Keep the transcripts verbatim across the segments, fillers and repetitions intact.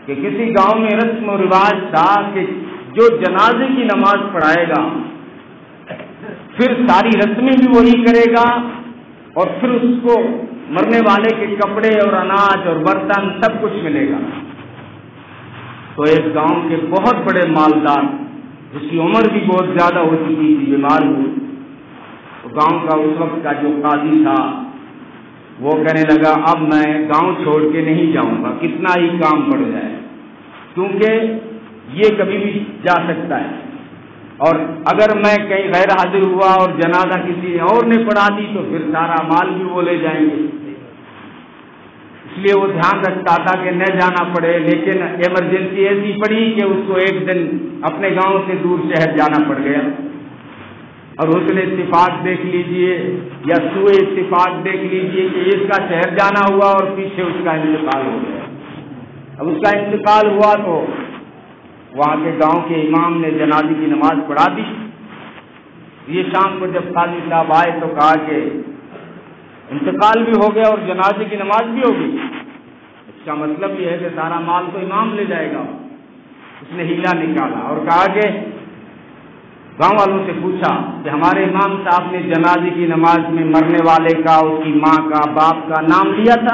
کہ کسی گاؤں میں رسم و رواج تھا کہ جو جنازے کی نماز پڑھائے گا پھر ساری رسمیں بھی وہی کرے گا اور پھر اس کو مرنے والے کے کپڑے اور اناج اور برتن سب کچھ ملے گا۔ تو ایک گاؤں کے بہت بڑے مالدار جس کی عمر بھی بہت زیادہ ہو چکی تھی، بیمار ہوئی، تو گاؤں کا اس وقت کا جو قاضی تھا وہ کہنے لگا اب میں گاؤں چھوڑ کے نہیں جاؤں گا، کتنا ہی کام پڑ جائے، کیونکہ یہ کبھی بھی جا سکتا ہے، اور اگر میں کہیں غیر حاضر ہوا اور جنازہ کسی اور نے پڑھا دی تو پھر سارا مال بھی وہ لے جائیں گے۔ اس لیے وہ دھیان رکھتا تھا کہ نہ جانا پڑے، لیکن ایمرجنسی ایسی پڑی کہ اس کو ایک دن اپنے گاؤں سے دور شہر جانا پڑ گیا، اور حسن اتفاق دیکھ لیجئے یا سوء اتفاق دیکھ لیجئے کہ اس کا شہر جانا ہوا اور پیچھے اس کا انتقال ہو گیا۔ اب اس کا انتقال ہوا تو وہاں کے گاؤں کے امام نے جنازے کی نماز پڑھا دی۔ یہ شام کو جب قاضی صاحب آئے تو کہا کہ انتقال بھی ہو گیا اور جنازے کی نماز بھی ہو گئی، اس کا مطلب یہ ہے کہ سارا مال تو امام لے جائے گا۔ اس نے ہیلا نکالا اور کہا کہ گاؤں والوں سے پوچھا کہ ہمارے امام صاحب نے جنازے کی نماز میں مرنے والے کا، اس کی ماں کا، باپ کا نام لیا تھا؟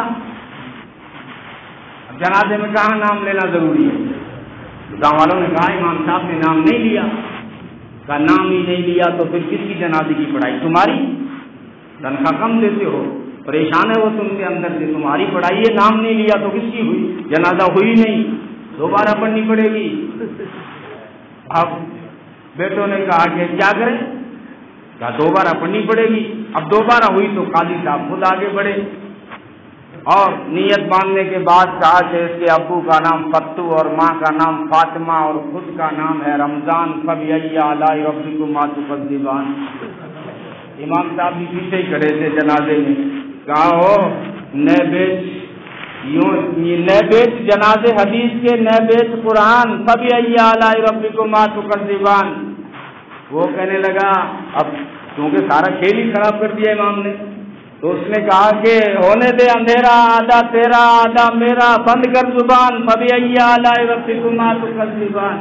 اب جنازے میں کہاں نام لینا ضروری ہے؟ گاؤں والوں نے کہا امام صاحب نے نام نہیں لیا۔ کہا نام ہی نہیں لیا تو پھر کس کی جنازے کی پڑھائی؟ تمہاری تنخواہ کم دیتے ہو، پریشان ہے وہ تم کے اندر سے، تمہاری پڑھائی ہے، نام نہیں لیا تو کس کی ہوئی؟ جنازہ ہوئی نہیں، دوبارہ پڑھنی پڑے گی۔ اب بیٹوں نے کہا کہ کیا کریں؟ کہا دوبارہ پڑھنی پڑے گی۔ اب دوبارہ ہوئی تو قاضی صاحب خود آگے بڑھے اور نیت باندھنے کے بعد کہا کہ اس کے ابو کا نام فتو اور ماں کا نام فاطمہ اور خود کا نام ہے رمضان، فبأي آلاء ربكما تكذبان۔ امام صاحب بھی پیچھے ہی کھڑے تھے جنازے میں، کہا ہو نئے بیچ یوں نئے بیچ جنازے حدیث کے، نئے بیچ قرآن، فبأي آلاء ربكما تكذبان۔ وہ کہنے لگا اب کیونکہ سارا کھیل ہی خراب کر دیا امام نے، تو اس نے کہا کہ ہونے دے اندھیرا، آدھا تیرا آدھا میرا، بند کر زبان، فبأي آلاء ربكما تكذبان۔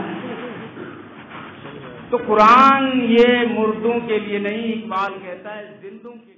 تو قرآن یہ مردوں کے لیے نہیں، اقبال کہتا ہے زندوں کے